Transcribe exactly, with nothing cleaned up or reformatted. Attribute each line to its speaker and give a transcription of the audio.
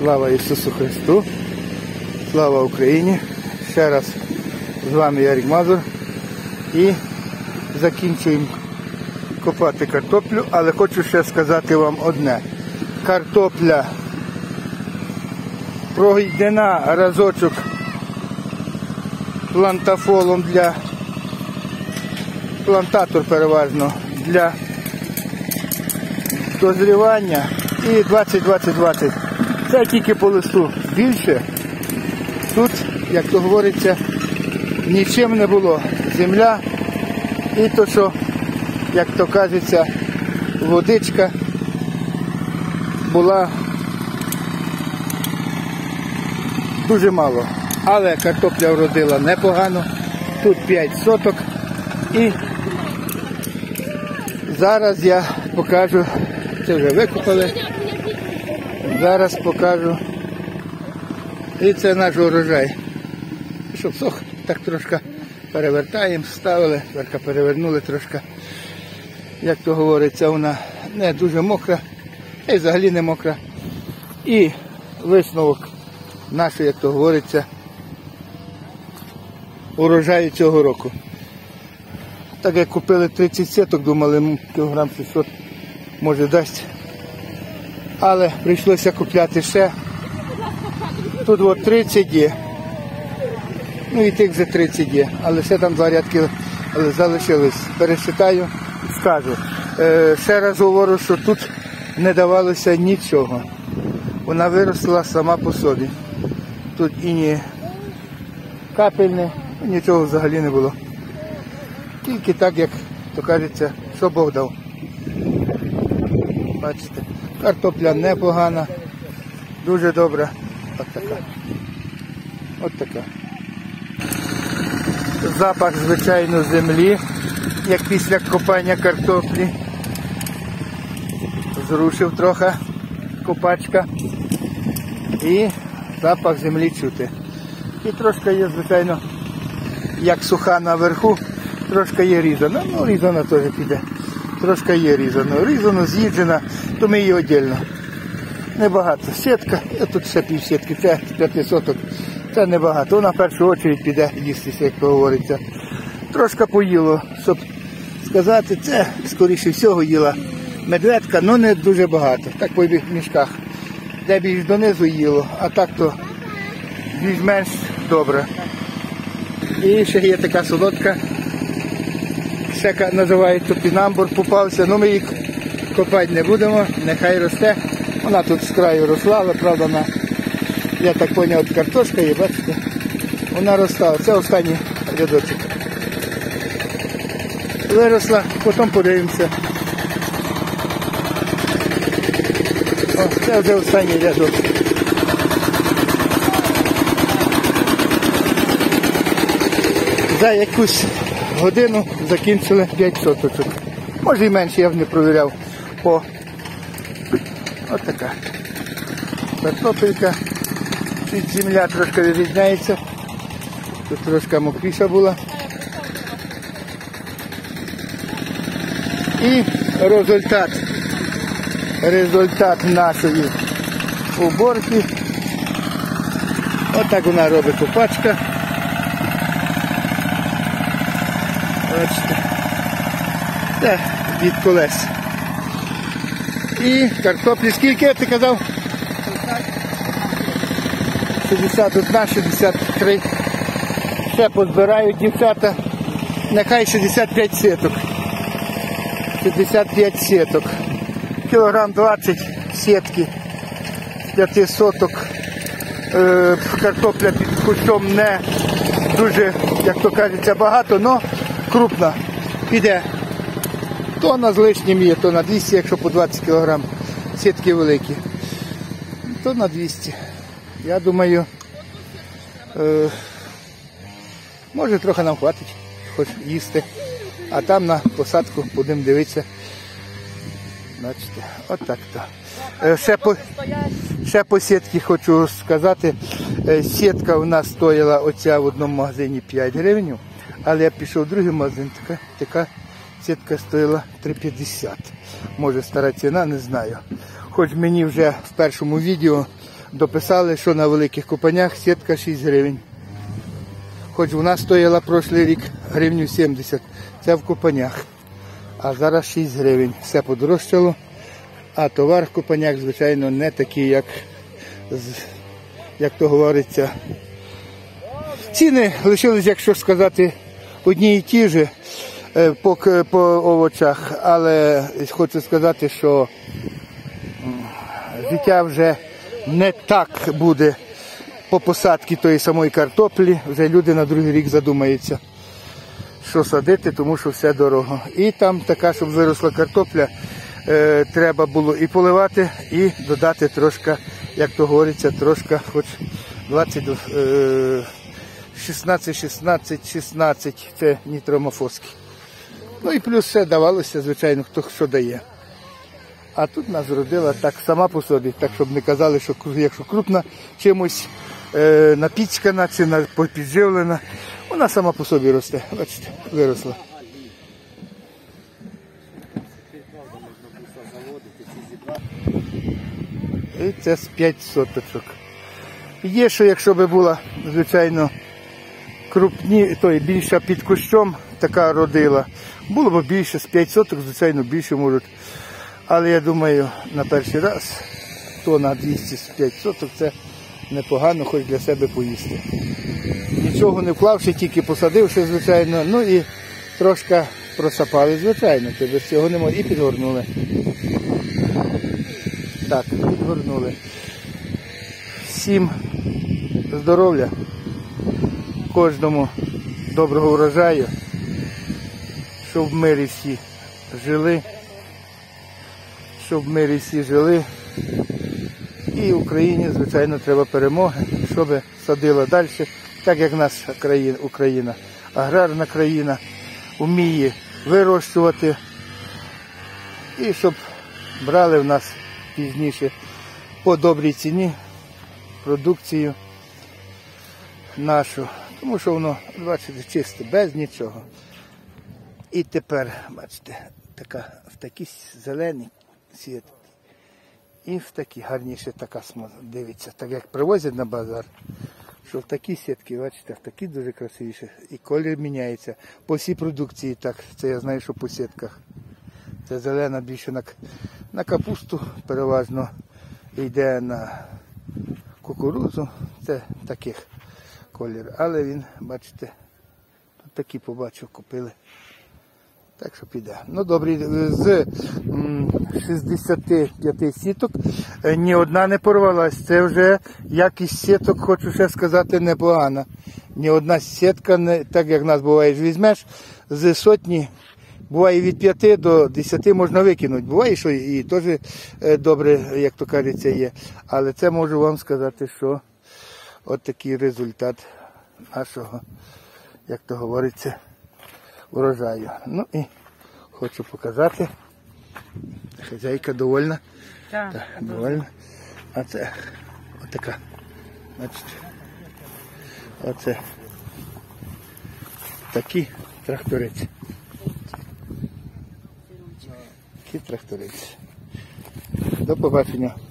Speaker 1: Слава Ісусу Христу, слава Україні. Ще раз з вами Ярик Мазур. І закінчуємо копати картоплю, але хочу ще сказати вам одне. Картопля пройдена разочок плантафолом для плантатор переважно для дозрівання і двадцять двадцять двадцять. Це тільки по листу. Більше тут, як то говориться, нічим не було. Земля і то, що, як то кажеться, водичка була дуже мало. Але картопля вродила непогано. Тут п'ять соток. І зараз я покажу, це вже викопали, зараз покажу. І це наш урожай. Щоб сох, так трошки перевертаємо, ставили, тепер перевернули трошки. Як то говориться, вона не дуже мокра, і взагалі не мокра. І висновок нашої, як то говориться, урожаю цього року. Так як купили тридцять сіток, думали, кілограм шістсот може дасть. Але прийшлося купляти ще. Тут от тридцять є. Ну і тих вже тридцять є. Але ще там два рядки залишились. Пересчитаю, скажу. Е, ще раз говорю, що тут не давалося нічого. Вона виросла сама по собі. Тут і ні капельне, нічого взагалі не було. Тільки так, як то кажеться, що Бог дав. Бачите, картопля непогана, дуже добра. От така. От така. Запах, звичайно, землі, як після копання картоплі. Зрушив трохи копачка. І запах землі чути. І трошки є, звичайно, як суха наверху, трошки є різана. Ну, різана теж піде. Трошки є різано. Різано, з'їджена, то ми її віддільно. Небагато. Сітка, і тут ще пів сітки, це п'ять соток. Це небагато. Вона в першу чергу піде їстися, як говориться. Трошки поїло, щоб сказати, це, скоріше всього, їла медведка, але не дуже багато. Так по мішках. Де більш донизу їло, а так то більш-менш добре. І ще є така солодка, ще називається пінамбур, попався, ну ми їх копати не будемо, нехай росте. Вона тут з краю росла, але правда вона, я так зрозумів, от картошка є, бачите, вона росла, це останній рядочок. Виросла, потім подивимося. О, це вже останній рядок. За якусь годину закінчили п'ять соточок. Може і менше, я вже не провіряв. О, от така картопелька. Тут земля трошки відрізняється. Тут трошки мокріша була. І результат. Результат нашої уборки. Отак вона робить копачка. Бачите. Це від колес. І картоплі скільки, ти казав? шістдесят один, шістдесят три. Ще позбирають дівчата. Нехай шістдесят п'ять сіток. шістдесят п'ять сіток. Кілограм двадцять сітки з п'яти соток. Е, картопля під кущом не дуже, як то кажеться, багато, але крупна. Піде. То на з лишнім є, то на двісті, якщо по двадцять кілограм. Сітки великі. То на двісті. Я думаю, е, може трохи нам хватить, хоч їсти. А там на посадку будемо дивитися. Бачите, от так то. Ще по, ще по сітці хочу сказати, сітка у нас стоїла оця в одному магазині п'ять гривень, але я пішов в другий магазин, така, така сітка стоїла три п'ятдесят. Може стара ціна, не знаю. Хоч мені вже в першому відео дописали, що на великих копанях сітка шість гривень. Хоч вона стояла прошлий рік гривню сімдесят, це в копанях. А зараз шість гривень. Все подорожчало, а товар в копанях, звичайно, не такий, як, як то говориться. Ціни лишились, якщо сказати, одні і ті ж по, по овочах, але хочу сказати, що життя вже не так буде по посадці тої самої картоплі, вже люди на другий рік задумаються, що садити, тому що все дорого. І там така, щоб виросла картопля, е, треба було і поливати, і додати трошки, як то говориться, трошки, хоч двадцять, е, шістнадцять, шістнадцять, шістнадцять, це нітромофоски. Ну і плюс все давалося, звичайно, хто що дає. А тут нас родила так сама по собі, так щоб не казали, що якщо крупна чимось е, напіцькана чи підживлена, вона сама по собі росте. Бачите, виросла. І це з п'ять соточок. Є, що якщо б була, звичайно, крупні, той, більша під кущом, така родила, було б більше, з п'ять соток, звичайно, більше можуть. Але я думаю, на перший раз, то на двісті п'ять соток, це непогано, хоч для себе поїсти. Нічого не вклавши, тільки посадивши, звичайно, ну і трошки просапали, звичайно, то без цього не можна. І підгорнули. Так, підгорнули. Всім здоров'я, кожному доброго врожаю, щоб в мирі всі жили, щоб в мирі всі жили. І Україні, звичайно, треба перемоги, щоб садила далі, так як наша країна, Україна, аграрна країна, вміє вирощувати, і щоб брали в нас пізніше по добрій ціні продукцію нашу, тому що воно, бачите, чисте, без нічого. І тепер, бачите, така, в такі зелені сітки. І в такі гарніше така дивиться, так як привозять на базар, що в такі сітки, бачите, в такі дуже красивіші. І колір міняється. По всій продукції так, це я знаю, що по сітках. Це зелена більше на, на капусту, переважно йде на кукурудзу, це таких колір. Але він, бачите, тут такі побачив, купили. Так що піде. Ну добре, з шістдесяти п'яти сіток ні одна не порвалась. Це вже якість сіток, хочу ще сказати, непогана. Ні одна сітка, не, так як в нас буває, візьмеш, з сотні, буває від п'яти до десяти можна викинути. Буває, що і теж добре, як то кажеться, є. Але це можу вам сказати, що от такий результат нашого, як то говориться, урожаю. Ну і хочу показати. Хазяйка довольна.
Speaker 2: Так,
Speaker 1: так довольна. А це отака. Бачите. Оце такі тракторець. Такі тракторець. До побачення.